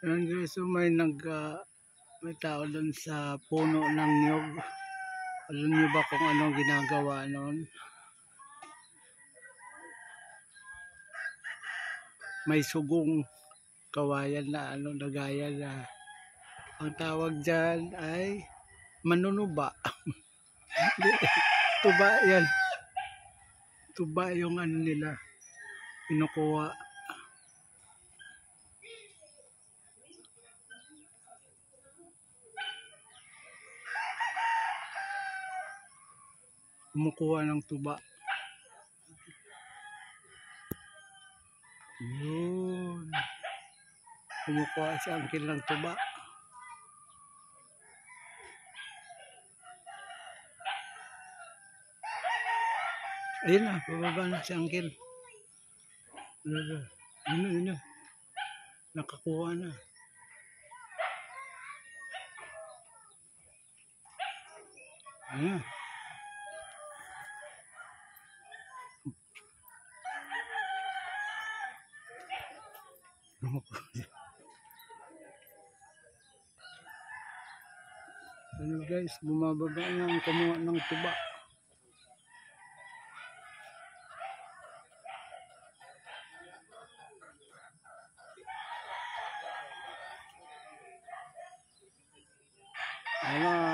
Ayan guys, so may tao doon sa puno ng niyog. Alam niyo ba kung anong ginagawa noon? May sugong kawayan na nagaya na. Ang tawag dyan ay manunuba. Tuba yan. Tuba yung nila. Pinukuha. Kumukuha ng tuba. Yun. Kumukuha si Uncle ng tuba. Ayun na, bababa na si Uncle. Yun na. Nakakuha na. Ayun na. Ano guys, bumababa na ang kumuha ng tuba. Ano,